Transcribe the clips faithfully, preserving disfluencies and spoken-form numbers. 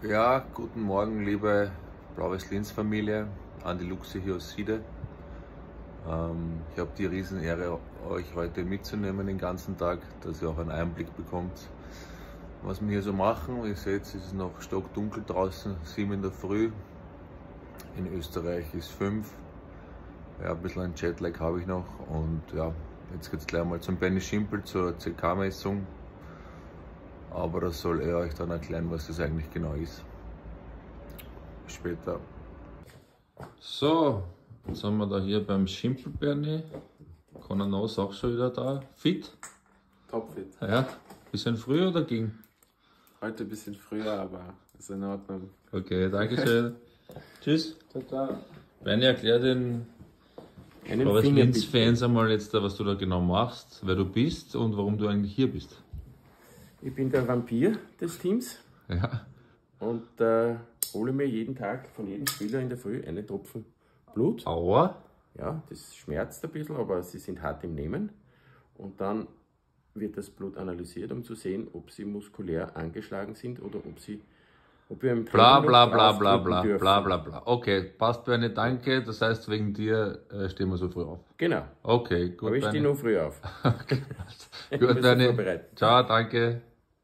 Ja, guten Morgen, liebe Blaues Linz Familie, Andi Luxi hier aus Siede. Ähm, ich habe die Riesenehre, euch heute mitzunehmen den ganzen Tag, dass ihr auch einen Einblick bekommt, was wir hier so machen. Wie ihr seht, es ist noch stockdunkel draußen, sieben in der Früh. In Österreich ist fünf. Ja, ein bisschen ein Jetlag habe ich noch und ja, jetzt geht es gleich mal zum Benny Schimpel zur C K-Messung. Aber das soll er euch dann erklären, was das eigentlich genau ist. Bis später. So, jetzt sind wir da hier beim Schimpel Bernie. Conor ist auch schon wieder da. Fit? Topfit. Ja, bisschen früher oder ging? Heute ein bisschen früher, aber ist in Ordnung. Okay, danke schön. Tschüss. Ciao, ciao. Bernie, erklär den Einen Linz-Fans einmal jetzt, was du da genau machst, wer du bist und warum du eigentlich hier bist. Ich bin der Vampir des Teams Ja. und äh, hole mir jeden Tag von jedem Spieler in der Früh einen Tropfen Blut. Aua. Ja, das schmerzt ein bisschen, aber sie sind hart im Nehmen. Und dann wird das Blut analysiert, um zu sehen, ob sie muskulär angeschlagen sind oder ob sie ob wir im Bla Training bla noch bla bla draufdrücken bla dürfen. bla bla bla. Okay, passt Bernie, danke. Das heißt, wegen dir äh, stehen wir so früh auf. Genau, Okay, gut. aber ich stehe Bernie. noch früh auf. Okay, Ich bin gut, so Bernie. vorbereitet. Ciao, danke.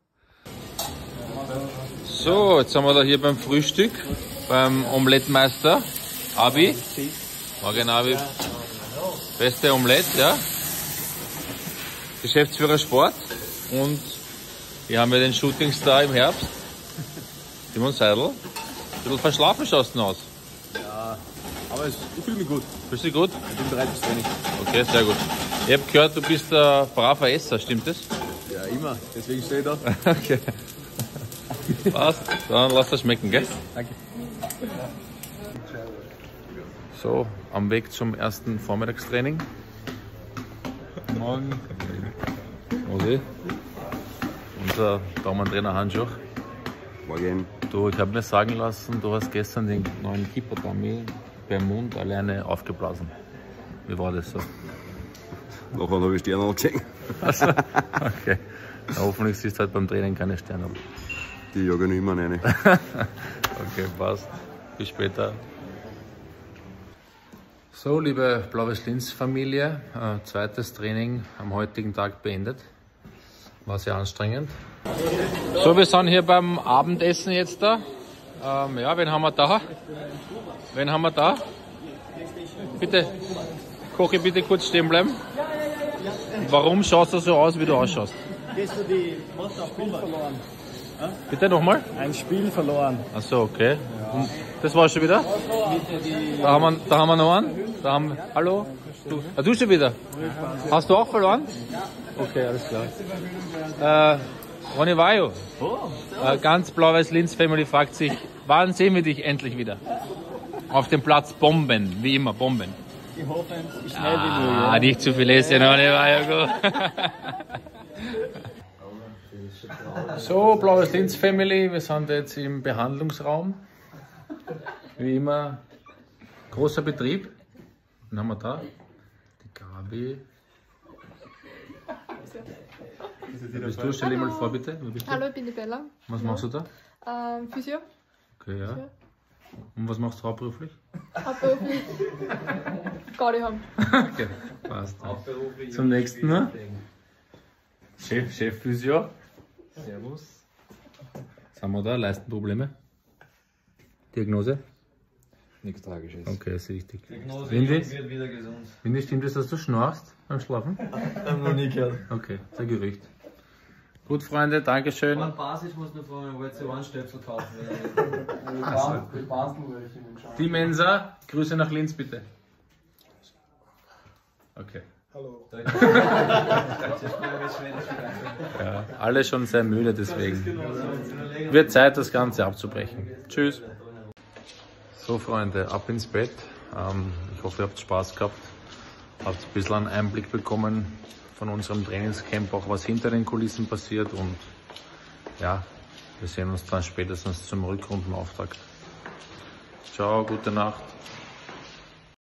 So, jetzt sind wir da hier beim Frühstück, beim Omelettmeister, Abi. Morgen, Abi. Beste Omelette, ja. Geschäftsführer Sport. Und hier haben wir den Shootingstar im Herbst. Simon Seidel. Ein bisschen verschlafen schaust du aus. Ja, aber es, ich fühle mich gut. Fühlst du dich gut? Ich bin bereit fürs Training. Okay, sehr gut. Ich habe gehört, du bist ein braver Esser, stimmt das? Ja, immer. Deswegen stehe ich da. Okay. Passt, dann lass das schmecken, gell? Danke. So, am Weg zum ersten Vormittagstraining. Morgen. Mosi. Unser Daumentrainer Handschuh. Morgen. Du, ich habe mir sagen lassen, du hast gestern den neuen Keeper-Dummy beim Mund alleine aufgeblasen. Wie war das so? Nachher habe ich Sterne angesehen. Also, okay. Na, hoffentlich siehst du halt beim Training keine Sterne. Die jagen immer rein. Okay, passt. Bis später. So, liebe Blaues Linz Familie, äh, zweites Training am heutigen Tag beendet. War sehr anstrengend. So, wir sind hier beim Abendessen jetzt da. Ähm, ja, wen haben wir da? Wen haben wir da? Bitte, Kochi, bitte kurz stehen bleiben. Warum schaust du so aus, wie du ausschaust? Hast du die was das Spiel verloren? Bitte nochmal? Ein Spiel verloren. Achso, okay. Und das war schon wieder? Da haben wir, da haben wir noch einen. Da haben, hallo? Du, ah, du schon wieder? Hast du auch verloren? Okay, alles klar. Äh, Ronny Vajo, äh, ganz Blau-Weiß Linz Family fragt sich, wann sehen wir dich endlich wieder? Auf dem Platz Bomben, wie immer, Bomben. Ich hoffe, ich schnell wie nur. Ah, nicht zu viel essen, Ronny Vajo. So, Blaues Linz Family, wir sind jetzt im Behandlungsraum. Wie immer, großer Betrieb. Wen haben wir da? Die Gabi. Wer bist du? Stell dich mal vor, bitte. Wer bist du? Hallo, ich bin die Bella. Was machst du da? Ähm, Physio. Okay, ja. Und was machst du hauptberuflich? Hauptberuflich. Gaudi haben. Okay, passt. Zum nächsten, ne? Chef, Chef Physio. Servus. Sind wir da? Leistenprobleme? Diagnose? Nichts Tragisches. Okay, ist richtig. Diagnose Windy? wird wieder gesund. Windy, stimmt es, dass du schnorchst beim Schlafen? Haben noch nie gehört. Okay, sehr Gerücht. Gut, Freunde, Dankeschön. Auf Basis muss man von einem W C eins Stöpsel kaufen. Die Mensa, Grüße nach Linz bitte. Okay. Hallo. Ja, alle schon sehr müde, deswegen wird Zeit, das Ganze abzubrechen. Tschüss. So, Freunde, ab ins Bett. Ähm, ich hoffe, ihr habt Spaß gehabt. Habt ein bisschen einen Einblick bekommen von unserem Trainingscamp, auch was hinter den Kulissen passiert. Und ja, wir sehen uns dann spätestens zum Rückrundenauftakt. Ciao, gute Nacht.